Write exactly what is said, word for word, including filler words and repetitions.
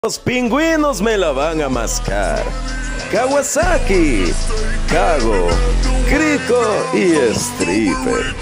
Los pingüinos me la van a mascar. Kawasaki, Kago, Crico y Stripper.